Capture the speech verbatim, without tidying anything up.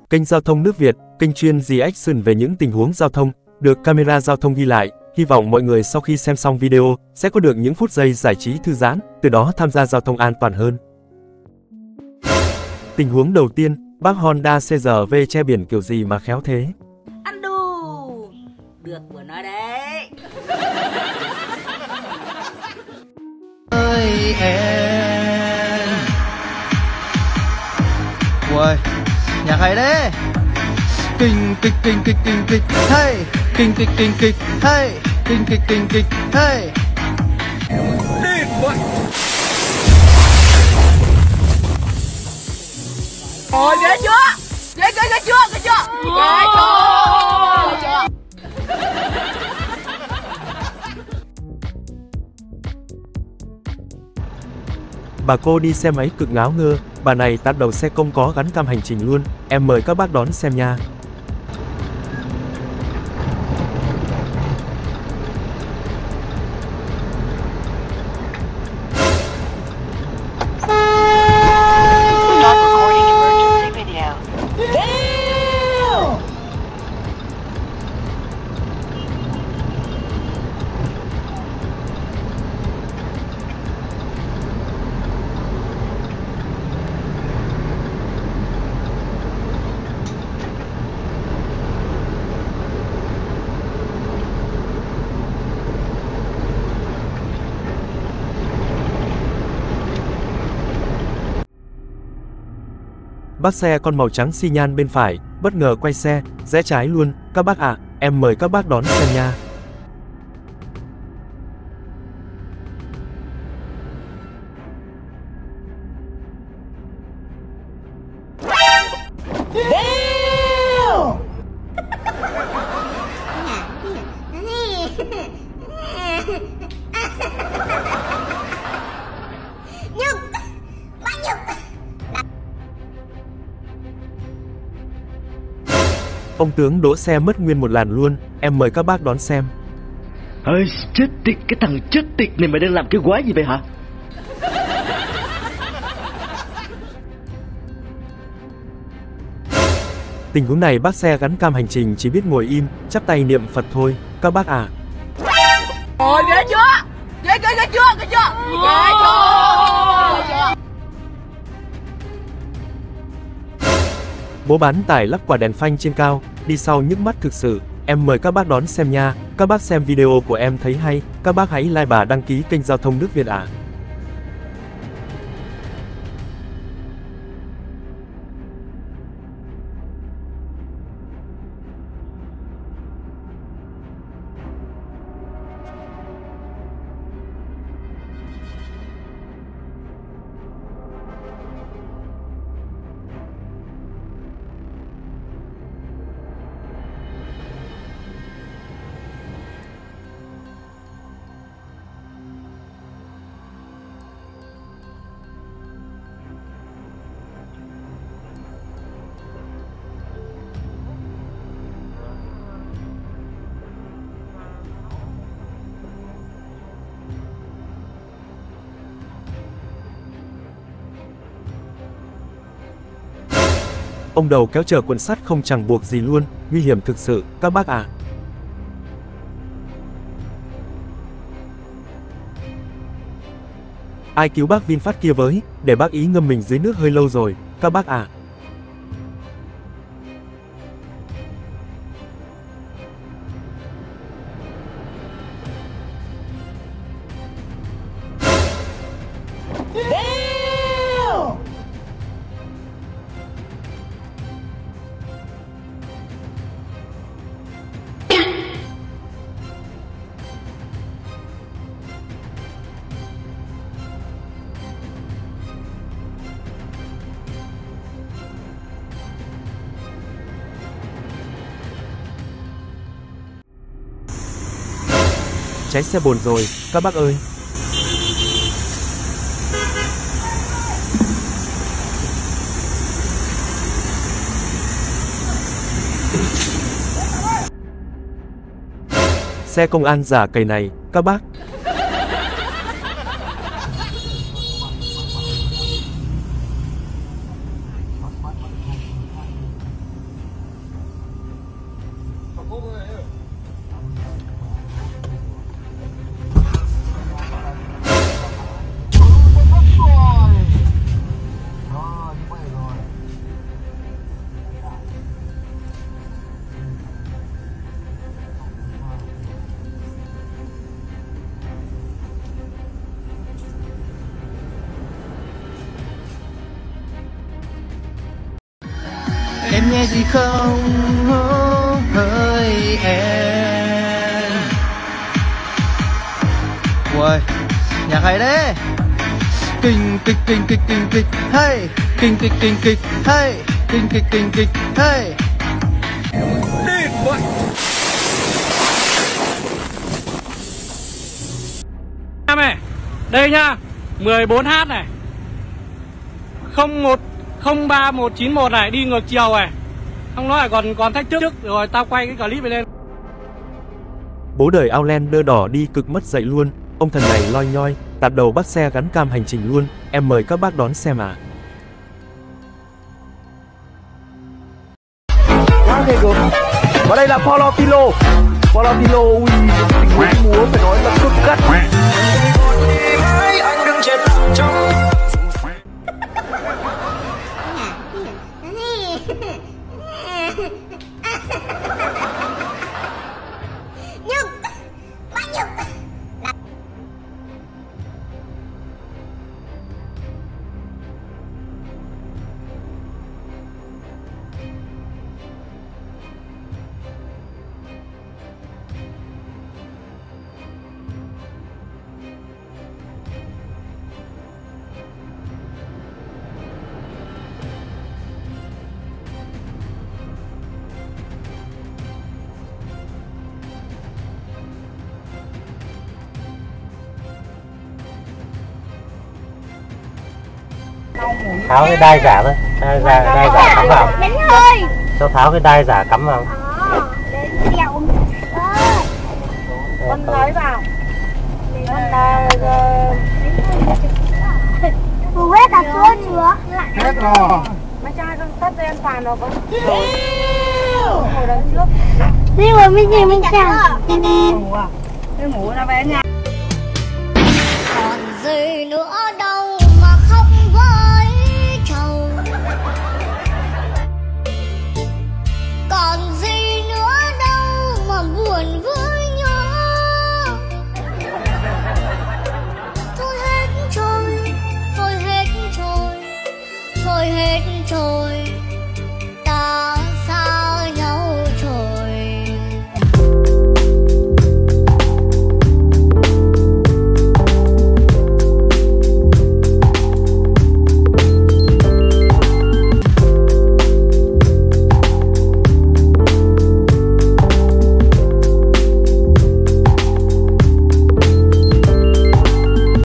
Kênh Giao thông nước Việt, kênh chuyên reaction về những tình huống giao thông, được camera giao thông ghi lại. Hy vọng mọi người sau khi xem xong video, sẽ có được những phút giây giải trí thư giãn, từ đó tham gia giao thông an toàn hơn. Tình huống đầu tiên, bác Honda xê rờ vê che biển kiểu gì mà khéo thế? Ăn đù! Được của nó đấy! Ơi em. Ui, nhạc hay đấy. Kinh kịch kinh kịch kinh kịch hey, kinh kịch kinh kịch hey, kinh kịch kinh kịch hey. Ôi ghê chưa? Ghê ghê ghê chưa? Ghê chưa? Ghê chưa? Bà cô đi xe máy cực ngáo ngơ, bà này tạt đầu xe công có gắn cam hành trình luôn, em mời các bác đón xem nha. Bác xe con màu trắng xi nhan bên phải, bất ngờ quay xe, rẽ trái luôn, các bác ạ, à, em mời các bác đón xem nha. Ông tướng đỗ xe mất nguyên một làn luôn, em mời các bác đón xem. Ơi, chết tiệt, cái thằng chết tiệt này mày đang làm cái quái gì vậy hả? Tình huống này bác xe gắn cam hành trình chỉ biết ngồi im, chắp tay niệm Phật thôi, các bác à. Ôi ghê chưa? Ghê ghê ghê chưa? Ghê chưa? Ghê chưa? Bố bán tải lắp quả đèn phanh trên cao, đi sau nhức mắt thực sự, em mời các bác đón xem nha. Các bác xem video của em thấy hay, các bác hãy like và đăng ký kênh Giao thông nước Việt ạ. À. Ông đầu kéo chở cuộn sắt không chẳng buộc gì luôn, nguy hiểm thực sự, các bác ạ. À. Ai cứu bác VinFast kia với, để bác ý ngâm mình dưới nước hơi lâu rồi, các bác ạ. À. Cháy xe bồn rồi, các bác ơi. Xe công an giả cầy này, các bác. nhẹ gì không hỡi em. Uầy, nhạc hay đấy. Kinh kịch kinh kịch kinh kịch hey, kinh kịch kinh kịch hey, kinh kịch kinh kịch hey. Em này, đây nhá, mười bốn H này, không một không ba một chín một này, đi ngược chiều này. Không nói lại còn còn thách thức rồi tao quay cái clip này lên. Bố đời Outlander đỏ đi cực mất dạy luôn, ông thần này loi nhoi, tạt đầu bắt xe gắn cam hành trình luôn, em mời các bác đón xem à. Quá ghê gớm. Và đây là Paulo Tilo. Paulo Tilo, ui, tình huống múa phải nói là cực cắt. Anh đừng chết trong. Tháo cái đai giả thôi, đai giả, đai giả cắm vào. Đánh hơi. Cho tháo cái đai giả cắm vào. Đến đèo. Con nói vào. Con là Hù hết là chưa chưa? Hết rồi. Mà cho con tất lên phàn nó có ngồi đằng trước. Đi rồi mình gì mình chả. Ngủ à? Đi ngủ ra về nhà. Còn gì nữa đâu mà khóc với chồng. Còn gì nữa đâu mà buồn với nhau. Thôi hết trôi, thôi hết trôi, thôi hết trôi.